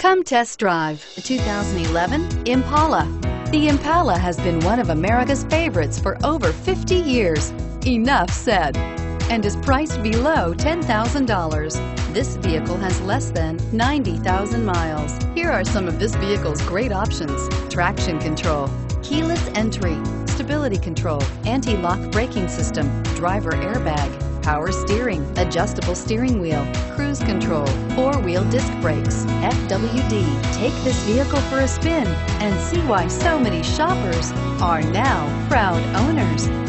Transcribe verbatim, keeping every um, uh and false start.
Come test drive the two thousand eleven Impala. The Impala has been one of America's favorites for over fifty years. Enough said. And is priced below ten thousand dollars. This vehicle has less than ninety thousand miles. Here are some of this vehicle's great options: traction control, keyless entry, stability control, anti-lock braking system, driver airbag, power steering, adjustable steering wheel, cruise control, four-wheel disc brakes, F W D. Take this vehicle for a spin and see why so many shoppers are now proud owners.